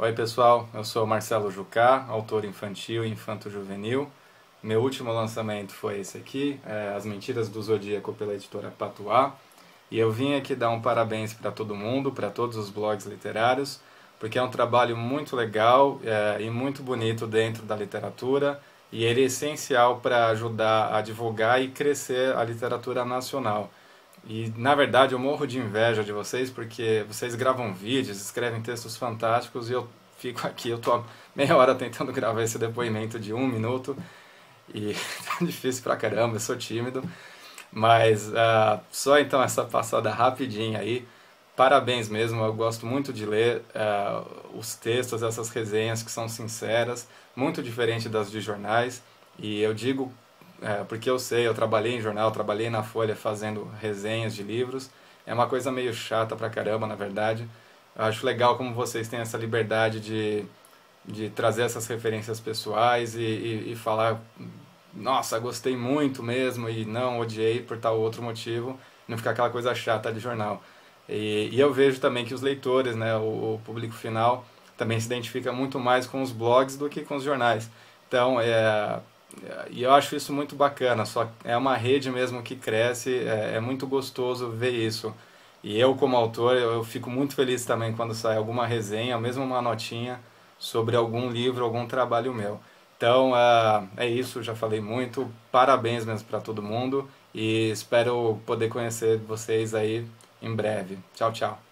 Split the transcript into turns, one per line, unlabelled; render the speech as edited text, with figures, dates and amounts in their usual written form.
Oi pessoal, eu sou Marcelo Jucá, autor infantil e infanto-juvenil. Meu último lançamento foi esse aqui, As Mentiras do Zodíaco, pela editora Patuá. E eu vim aqui dar um parabéns para todo mundo, para todos os blogs literários, porque é um trabalho muito legal e muito bonito dentro da literatura, e ele é essencial para ajudar a divulgar e crescer a literatura nacional. E na verdade eu morro de inveja de vocês porque vocês gravam vídeos, escrevem textos fantásticos e eu fico aqui, eu tô há meia hora tentando gravar esse depoimento de 1 minuto e tá difícil pra caramba, eu sou tímido, mas só então essa passada rapidinha aí. Parabéns mesmo, eu gosto muito de ler os textos, essas resenhas que são sinceras, muito diferente das de jornais, e eu digo porque eu sei, eu trabalhei em jornal, trabalhei na Folha fazendo resenhas de livros, é uma coisa meio chata pra caramba, na verdade. Eu acho legal como vocês têm essa liberdade de trazer essas referências pessoais e falar, nossa, gostei muito mesmo e não, odiei por tal outro motivo, não ficar aquela coisa chata de jornal. E eu vejo também que os leitores, né, o público final, também se identifica muito mais com os blogs do que com os jornais. Então, e eu acho isso muito bacana, só é uma rede mesmo que cresce, é muito gostoso ver isso. E eu, como autor, eu fico muito feliz também quando sai alguma resenha, mesmo uma notinha, sobre algum livro, algum trabalho meu. Então, é isso, já falei muito. Parabéns mesmo para todo mundo e espero poder conhecer vocês aí em breve. Tchau, tchau.